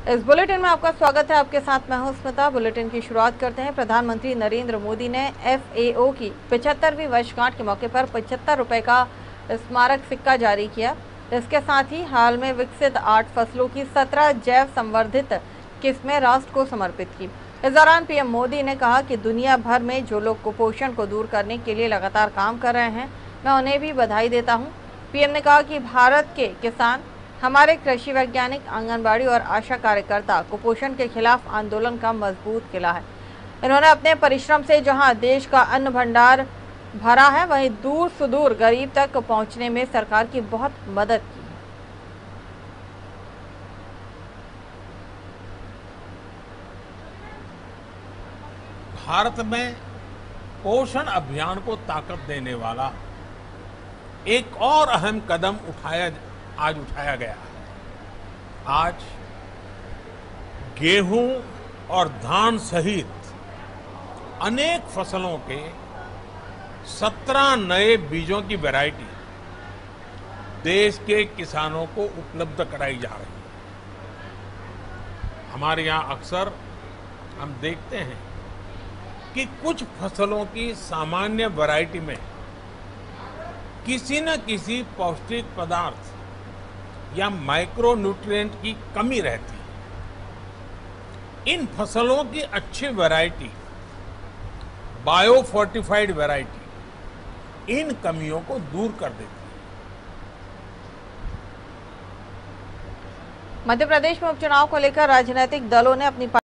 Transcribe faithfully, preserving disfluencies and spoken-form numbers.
इस बुलेटिन में आपका स्वागत है। आपके साथ मैं हूं स्मिता। बुलेटिन की शुरुआत करते हैं। प्रधानमंत्री नरेंद्र मोदी ने एफ ए ओ की पचहत्तरवीं वर्षगांठ के मौके पर पचहत्तर रुपए का स्मारक सिक्का जारी किया। इसके साथ ही हाल में विकसित आठ फसलों की सत्रह जैव संवर्धित किस्में राष्ट्र को समर्पित की। इस दौरान पीएम मोदी ने कहा कि दुनिया भर में जो लोग कुपोषण को दूर करने के लिए लगातार काम कर रहे हैं, मैं उन्हें भी बधाई देता हूँ। पीएम ने कहा कि भारत के किसान, हमारे कृषि वैज्ञानिक, आंगनबाड़ी और आशा कार्यकर्ता कुपोषण के खिलाफ आंदोलन का मजबूत किला है। इन्होंने अपने परिश्रम से जहां देश का अन्न भंडार भरा है, वहीं दूर सुदूर गरीब तक पहुंचने में सरकार की बहुत मदद की। भारत में पोषण अभियान को ताकत देने वाला एक और अहम कदम उठाया आज उठाया गया है। आज गेहूं और धान सहित अनेक फसलों के सत्रह नए बीजों की वैरायटी देश के किसानों को उपलब्ध कराई जा रही है। हमारे यहाँ अक्सर हम देखते हैं कि कुछ फसलों की सामान्य वैरायटी में किसी न किसी पौष्टिक पदार्थ या माइक्रो न्यूट्रिएंट की कमी रहती है। इन फसलों की अच्छी वैरायटी, बायो फोर्टिफाइड वैरायटी, इन कमियों को दूर कर देती है। मध्य प्रदेश में उपचुनाव को लेकर राजनीतिक दलों ने अपनी